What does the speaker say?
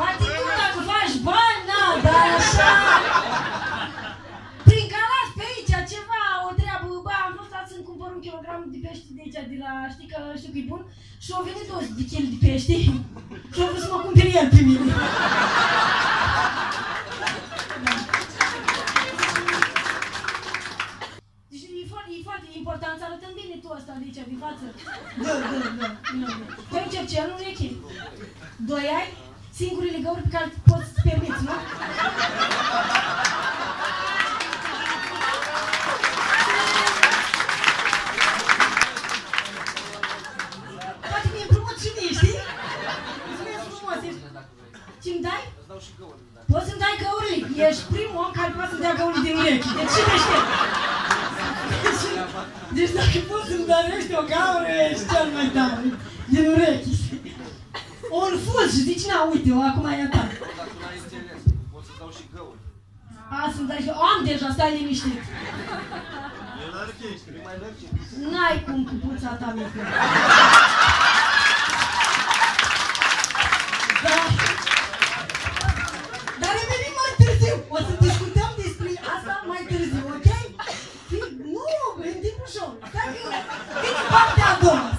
Poate tu dacă faci bani, na, dar așa... Prin Galați pe aici, ceva, o treabă, bă, am vrut să-mi cumpăr 1 kilogram de pește de aici, de la, știi că știu că e bun, și au venit 2 de kg de pește și au vrut să mă cumpere el pe mine. Deci e foarte important să arătăm bine tu ăsta de aici, din față. Da. Te încep ce, nu ureche. 2 ai? Singurele găuri pe care poți să-ți permiți, nu? Poate mi-e împrumut și mie, știi? Mulțumesc frumos, ești... Ce-mi dai? Îți dau și găuri. Poți să-mi dai găurile? Ești primul om care poate să-mi dea găurile din urechi. Deci cine știe? Deci dacă poți să-mi darești o gaură, ești cel mai tare. Din urechi. Un fuz și zici, na, uite-o, acum e a ta. Dar tu n-ai înțeles, pot să-ți dau și găuri. Să-mi dai și... Am deja, stai liniștit. E lărchește, nu mai lărge. N-ai cum cu puța ta mică. Dar revenim mai târziu. O să discutăm despre asta mai târziu, ok? Nu, în timpul show. Stai că vine partea a doua.